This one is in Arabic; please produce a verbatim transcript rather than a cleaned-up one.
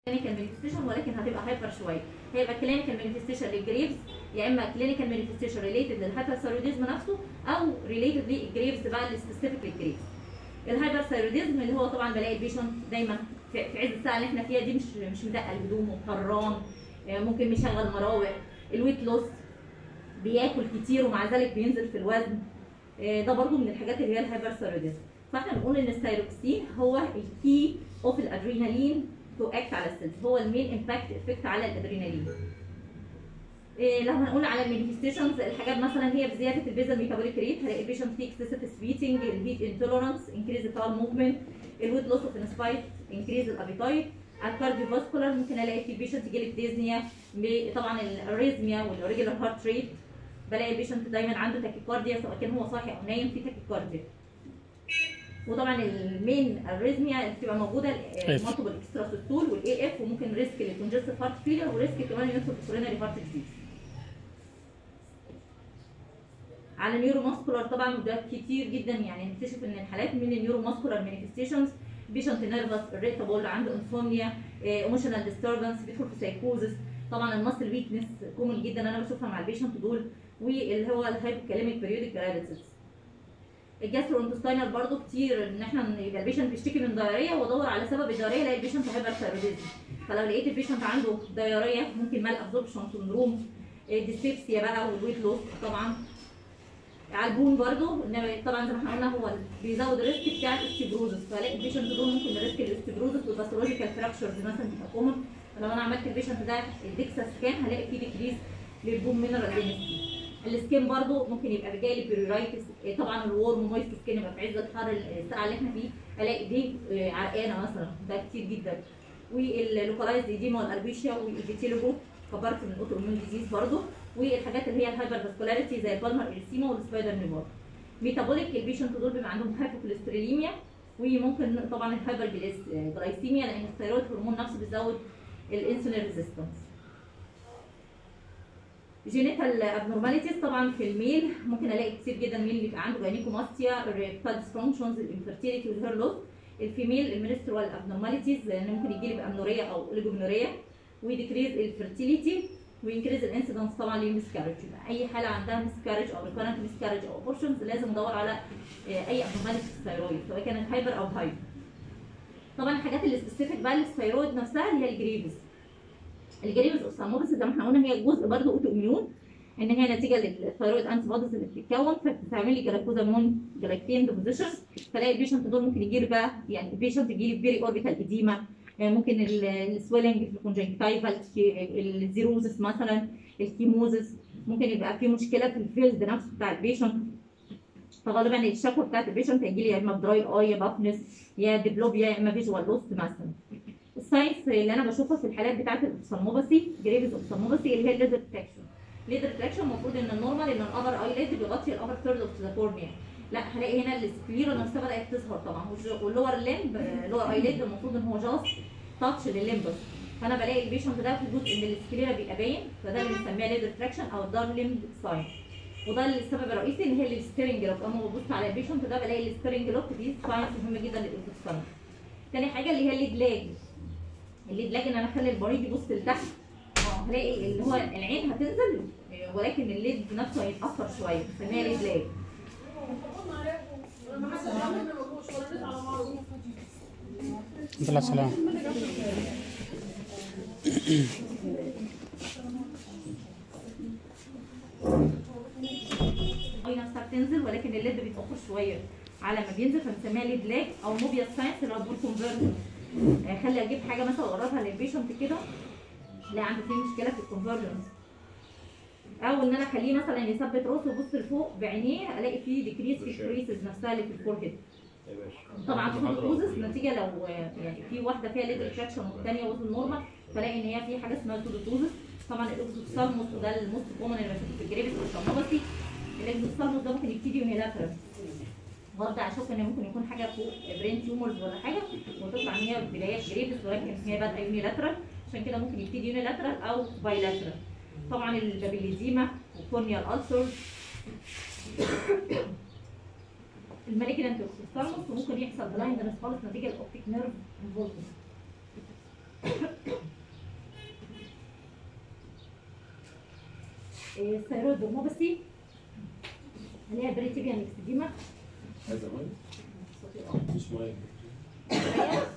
كلينيكال مانيفستيشن ولكن هتبقى هايبر شويه. هيبقى كلينيكال مانيفستيشن للجريفز، يا اما كلينيكال مانيفستيشن ريليتد للهايبرثايروديزم نفسه، او ريليتد للجريفز بقى اللي سبيسيفيك للجريفز. الهايبرثايروديزم اللي هو طبعا بلاقي البيشنت دايما في عز الساعه اللي احنا فيها دي مش مش مدقق هدومه، حران، ممكن مشغل مراوح، الويت لوس، بياكل كتير ومع ذلك بينزل في الوزن. ده برضو من الحاجات اللي هي الهايبرثايروديزم. فاحنا بنقول ان الثايروكسين هو الكي اوف الادرينالين تو اكت على السيلز، هو المين امباكت افكت على الادرينالين. إيه لو هنقول على المانيفستيشنز، الحاجات مثلا هي بزياده البيزل ميتابوليك ريت، هلاقي البيشنت فيه اكسسيف سويتنج، الهيت انتولرانس، انكريز الباور موفمنت، الويت لوس اوف انسبايت، انكريز الابيتايت. الكارديو فاسكولار ممكن الاقي في البيشنت يجيلك ديزنيا، طبعا الاريزميا والريجولار هارت ريت. بلاقي البيشنت دايما عنده تاكيكارديا سواء كان هو صاحي او نايم، في تاكيكارديا. وطبعا المين اريزميا اللي بتبقى موجوده المالتيبل اكسترا سيستول والاي اف، وممكن ريسك للكونجستيف هارت فيلر، وريسك كمان يدخل في كوروناري هارت ديزيز. على النيورو ماسكولار طبعا وده كتير جدا، يعني نكتشف ان الحالات من النيورو ماسكولار مانيفستيشنز، بيشنت نيرفس، اريتابل، عنده انسومنيا، ايموشنال ديستربنس، بيدخل في سايكوزس. طبعا الماسل ويكنس كومن جدا انا بشوفها مع البيشنت دول، واللي هو الهايبوكاليميك بيريودك باراليسيس. الجاسترونتستاينال برضو كتير ان احنا يبقى البيشنت بيشتكي من دايريه وادور على سبب الدايريه الاقي البيشنت هايبرثايروديزم. فلو لقيت البيشنت عنده دايريه ممكن مال ابزوربشن سندروم، ديسبيبسيا بقى والويت لوس طبعا. على البون برضو طبعا زي ما احنا قلنا هو بيزود الريسك بتاع الاستيبروزس، فالاقي البيشنت دول ممكن ريسك الاستيبروزس والباثولوجيكال فراكشرز مثلا تبقى كومن. فلو انا عملت البيشنت ده الديكسا سكان هلاقي فيه ديكريز للبون مينرال دينستي. السكين برضو ممكن يبقى جاي لي بيريرايتس، طبعا الورم مويست سكين يبقى في عز الحر الساعه اللي احنا فيه الاقي دي عرقانه مثلا، ده كتير جدا. واللوكالايزد ايديما والاربيشيا والفيتيلوجو كبرت من الاوتو اميون ديزيز برضو. والحاجات اللي هي الهايبر فاسكولاريتي زي البالمر اريسيما والسبايدر نيمور. ميتابوليك البيشنت دول بيبقى عندهم هايبوكوليستروليميا، وممكن طبعا الهايبر جلايسيميا لان الثيرويد هرمون نفسه بيزود الانسولين ريزيستنس. جينيتال ابنورماليتيز طبعا في الميل ممكن الاقي كتير جدا ميل بيبقى عنده جاينيكوماستيا، الريبتال ديسفانكشنز، الانفيرتيليتي والهير لوس. الفيميل المينسترال ابنورماليتيز لان ممكن يجي لي بامنوريا او اوليجومنوريا، وديكريز الفيرتيليتي، وينكريز الانسيدنس طبعا للمسكارج. اي حاله عندها مسكارج او ريكورنت مسكارج او ابورشنز لازم ندور على اي ابنورماليتي في الثيرويد سواء كانت هايبر او هايبر. طبعا الحاجات اللي سبيسيفيك بقى للثيرويد نفسها اللي هي الجريفز. الجريفز اوساموبس زي ما احنا قلنا هي جزء برضه اوتو اميون، ان هي نتيجه للثيرويد انتي بوديز اللي بتتكون فبتعمل لي جلايكوزامون جلايكتين ديبوزيشن. فلاقي البيشنت دول ممكن يجي له بقى يعني البيشنت يجي لي بيري اوربيتال اديما، ممكن السويلنج في الكونجنكتيفال، الزيروزس مثلا، الكيموزس، ممكن يبقى في مشكله في الفيلد نفسه بتاع البيشنت. فغالبا الشكوى بتاعت البيشنت هيجي لي يا اما دراي اي يا بافنس يا ديبلوبيا يا اما فيجوال لوس مثلا. الساينس اللي انا بشوفها في الحالات بتاعت الاوبسالموباسي جريفز اوبسالموباسي اللي هي الليزر تراكشن. الليزر تراكشن المفروض ان النورمال ان الابر اي ليد بيغطي الابر ثيرد اوف ذا كورنيا، لا هلاقي هنا السكليرا نفسها بدات تظهر طبعا، واللور ليمب اللور اي ليد المفروض ان هو جاست تاتش للليمبس. فانا بلاقي البيشنت ده في جزء من السكليرا بيبقى باين، فده اللي بنسميها ليزر تراكشن او الدار ليمب ساين. وده السبب الرئيسي اللي هي الستيرنج لوك. اما ببص على البيشنت ده بلاقي الستيرنج لوك دي ساينس مهمه جدا للاوتوستان. تاني حاجه اللي هي الليد لاج. الليد لاج ان انا اخلي المريض يبص لتحت، اه هلاقي اللي هو العين هتنزل ولكن الليد نفسه هيتاثر شويه، بنسميها ليد لاج. الله السلام. اي نفسها بتنزل ولكن الليد بيتاخر شويه على ما بينزل فبنسميها ليد لاج. او موبيا ساينس اللي هو بول كونفرجن، خلي اجيب حاجه مثلا اقربها للبيشنت كده لا عنده فيه مشكله في الكونفرجنس، او ان انا اخليه مثلا يثبت راسه ويبص لفوق بعينيه الاقي فيه ديكريس في الكريسز نفسها اللي في الفورهيد. طبعا التودوزس نتيجه لو يعني في واحده فيها ليد ريتراكشن والثانيه وزن نورمال فلاقي ان هي في حاجه اسمها تودوزس. طبعا الاكزوثالموس وده الموست كومن اللي بشوفه في الجريفز والشموباسي. الاكزوثالموس ده ممكن يبتدي يونيلاترال، برضه اشوف ان ممكن يكون حاجه فوق برين تيومرز ولا حاجه وتطلع ان هي بدايات جريفز ولكن هي بادئه يونيلاترال، عشان كده ممكن يبتدي يونيلاترال او بايلاترال. طبعا البابيليزيما والكورنيال ألسر المالجنانت اوكسيستالموس، وممكن يحصل بلايندنس خالص نتيجه الاوبتيك نيرف انفولفمنت. الثيرويد هرموباثي اللي هي البريتيبيان اكسديما. عايزة مية؟ مفيش مية.